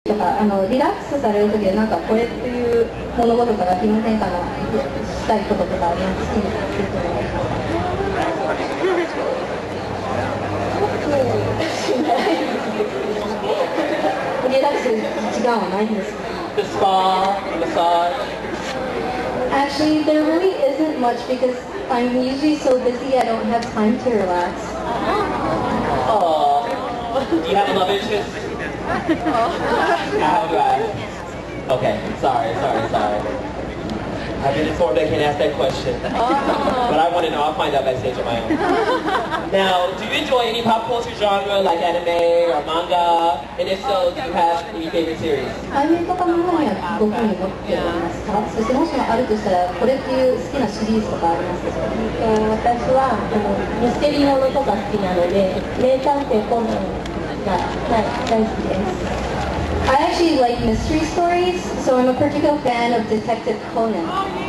とかリラックスされる時でなんかこれっていう物事から気分転換したいこととかあります？好きにすると思います。リラックスする時間はないんですか？ The spa, massage. Actually, there really isn't much because I'm usually so busy I don't have time to relax. Oh, do you have a love interest? How do I? Okay, sorry. I've been informed I can't ask that question. But I want to know. I'll find out backstage on my own. Now, do you enjoy any pop culture genre like anime or manga? And if so, do you have any favorite series? アニメとか漫画にはどこに持っておりますか？そしてもしもあるとしたらこれっていう好きなシリーズとかありますでしょうか？ 私はミステリーものとか好きなので、名探偵コナンが、大好きです。 I actually like mystery stories, so I'm a particular fan of Detective Conan.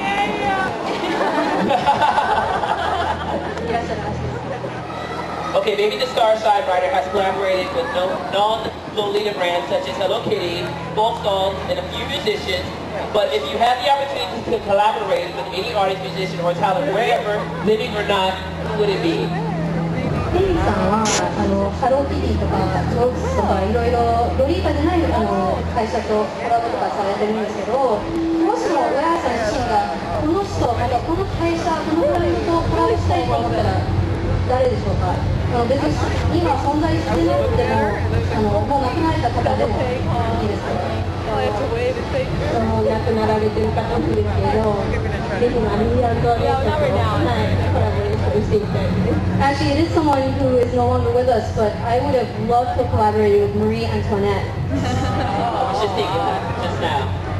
Okay, maybe the Starshine writer has collaborated with non-Lolita brands such as Hello Kitty, Folk Dolls, and a few musicians. But if you had the opportunity to collaborate with any artist, musician, or talent, wherever, living or not, who would it be? テリーさんはハローキティとかロックスとかいろいろロリータじゃない会社とコラボとかされてるんですけど、もしも小山さん自身がこの人またこの会社このブランドとコラボしたいと思ったら誰でしょうか？別に今存在してなくてももう亡くなられた方でもいいですか？ 亡くなられてる方もいるけど、ぜひマリー・アントワネットとコラボレーションしていきたいです。 Actually, it is someone who is no longer with us, but I would have loved to collaborate with Marie Antoinette. I was just thinking that just now.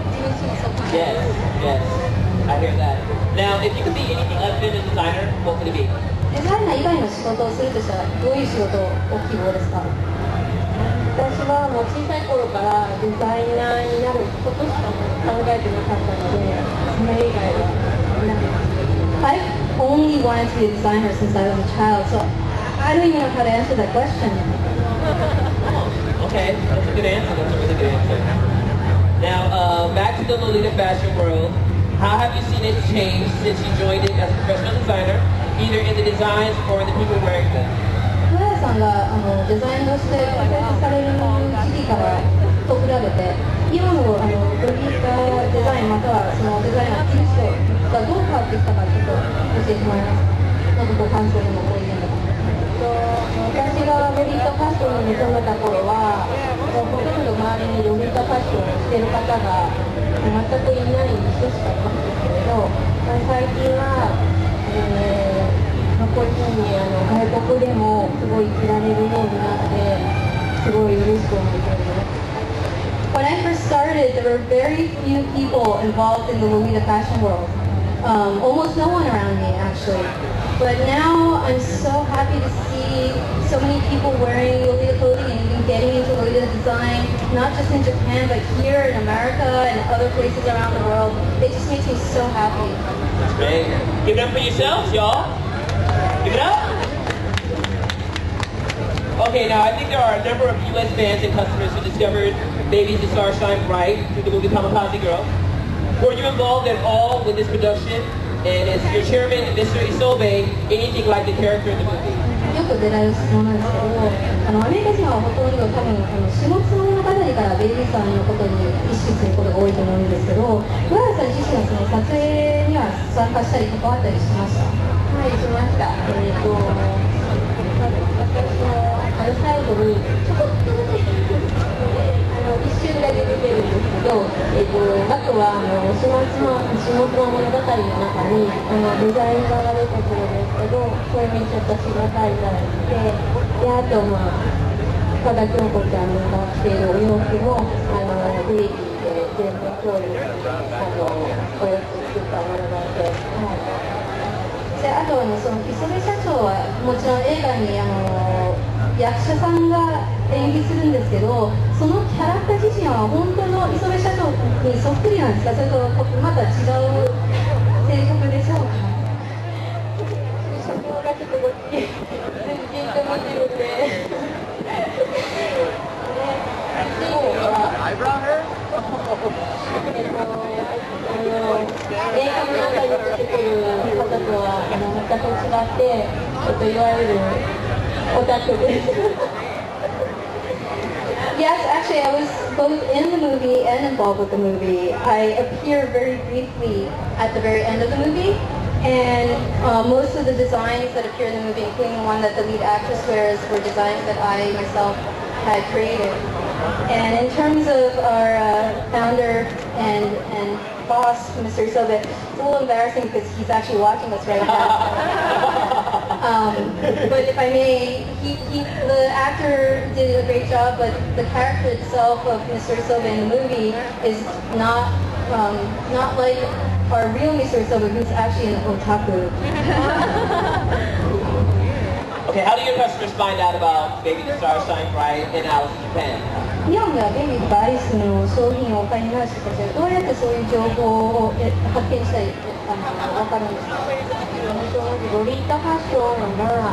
Yes, I hear that. Now, if you could be anything other than a designer, what would it be? デザイナー以外の仕事をするとしたらどういう仕事を希望ですか？ 私はもう小さい頃からデザイナーになることしか考えてなかったので、それ以外はなくて。 I've only wanted to be a designer since I was a child, so I don't even know how to answer that question. Okay, that's a good answer. That's a really good answer. Now, back to the Lolita fashion world. How have you seen it change since you joined it as a professional designer, either in the designs or in the people wearing them? 小林さんがデザイナーとして活躍される時期からと比べて、今のロリータデザインまたはそのデザイナーっていう人がどう変わってきたかちょっと教えてもらえますか？なんかこう感想でもご意見とか。 私がロリータファッションに目覚めた頃は、ほとんど周りにロリータファッションをしている方が全くいない人しかいないんですけれど、最近は、こういうふうに外国でもすごい着られるようになって、すごい嬉しく思っています。 When I first started, there were very few people involved in the Lolita fashion world. Almost no one around me, actually. But now I'm so happy to see so many people wearing Lolita clothing and even getting into Lolita design, not just in Japan, but here in America and other places around the world. It just makes me so happy. That's great. Give it up for yourselves, y'all. Give it up. Okay, now I think there are a number of U.S. fans and customers who discovered Babies the Star Shine Bright through the movie Kamikaze Girl. Were you involved at all with this production? And is your chairman, Mr. Isobe, anything like the character in the movie? よく出られる質問なんですけど、アメリカ人はほとんど多分下妻物語からベイビーさんのことに意識することが多いと思うんですけど、小林さん自身はその撮影には参加したり関わったりしました？ はい、しました。私の最後にちょこっとだけ一瞬だけ出てるんですけど、あとは下妻物語の中にデザイン画が出てくるんですけど、それにちょっと詩が書いてあって、であと深田恭子ちゃんが着ているお洋服もベイビーで全部調理お洋服作ったものなので。 であとその磯部社長はもちろん映画に役者さんが演技するんですけど、そのキャラクター自身は本当の磯部社長にそっくりなんですか？それとまた違う性格でしょうか？ 社長がちょっとこっちじっと見てるんで。 がって、いわゆるオタクです。 Yes, actually, I was both in the movie and involved with the movie. I appear very briefly at the very end of the movie, and most of the designs that appear in the movie, including the one that the lead actress wears, were designs that I myself had created. And in terms of our founder and boss, Mr. Sobe, it's a little embarrassing because he's actually watching us right now. But if I may, the actor did a great job, but the character itself of Mr. Sobe in the movie is not like our real Mr. Sobe, who's actually an otaku. Okay, how do your customers find out about Baby the Star Shine Bright in Alice in Japan? 日本ではベイビーとかアリスの商品をお買いになる人たちはどうやってそういう情報を発見したり分かるんですか？ ロリータファッションが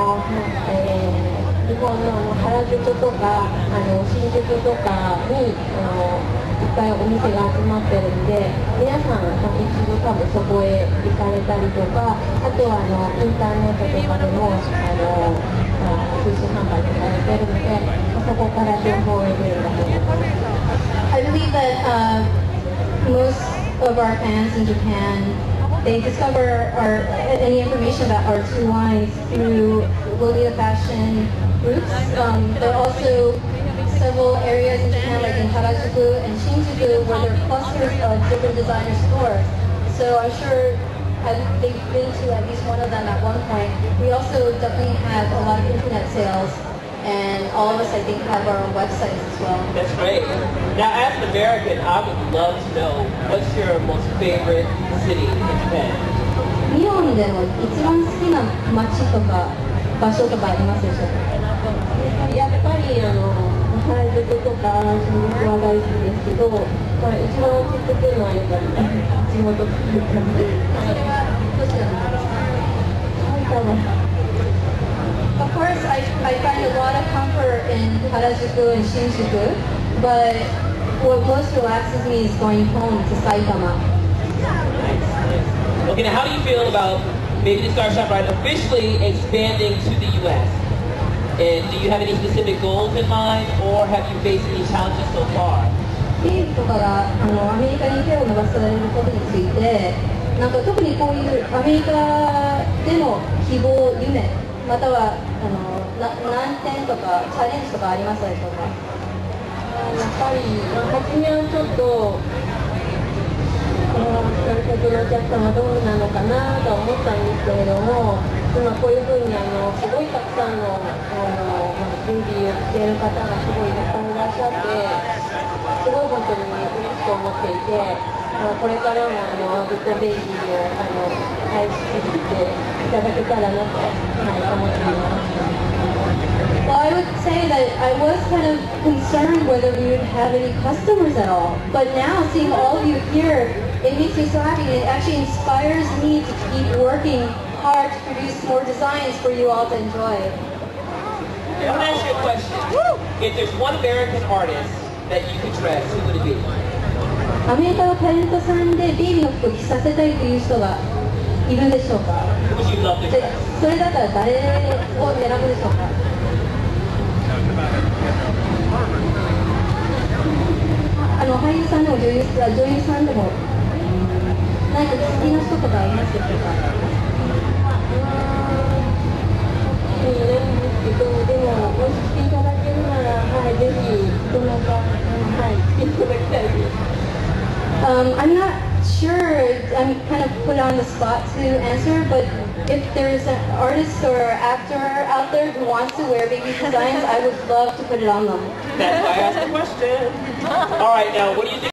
日本の原宿とか新宿とかにいっぱいお店が集まってるんで、皆さん一度多分そこへ行かれたりとか、あとはインターネットとかでも通信販売とかやってるので、そこから情報を得るんだと思います。 I believe that most of our fans in Japan, they discover any information about our two lines through Lolita fashion groups. There are also several areas in Japan, like in Harajuku and Shinjuku, where there are clusters of different designer stores. So I'm sure they've been to at least one of them at one point. We also definitely have a lot of internet sales, and all of us, I think, have our own websites as well. That's great. Now, as an American, I would love to know, what's your most favorite city in Japan? 日本での一番好きな街とか場所とかありますでしょうか？ やっぱり原宿とか新宿は大好きですけど、一番落ち着くのはやっぱり地元というか。 それはどちらなんですか？ 埼玉。 Of course, I find a lot of comfort in Harajuku and Shinjuku, but what most relaxes me is going home to Saitama. Okay, now how do you feel about Baby the Star Shine Bright officially expanding to the U.S.? And do you have any specific goals in mind, or have you faced any challenges so far? ベイビーとかがアメリカに手を伸ばされることについて、なんか特にこういうアメリカでの希望、夢、または難点とかチャレンジとかありますでしょうか？ やっぱり初めはちょっと外国のお客様どうなのかなと思ったんですけれども、今こういうふうにすごいたくさんの準備をしている方がすごいいっぱいいらっしゃって、すごい本当に嬉しく思っていて、これからもずっとベイビーを愛し続けていただけたらなと、思っています。 Well, I would say that I was kind of concerned whether we would have any customers at all. But now, seeing all of you here, it makes me so happy. It actually inspires me to keep working hard to produce more designs for you all to enjoy. I want to ask you a question. If there's one American artist that you could dress, who would it be? アメリカのタレントさんでベイビーの服を着させたいという人がいるでしょうか？ Who would you love to で dress? それだったら誰を選ぶでしょうか？俳優さんでも女優さんでも何か好きな人とかいますでしょうか？ いないんですけど、でももし来ていただけるなら、ぜひどなた来ていただきたいです。 I'm not sure. I'm kind of put on the spot to answer, but if there's an artist or actor out there who wants to wear baby designs, I would love to put it on them. That's why I asked the question. All right, now, what do you think?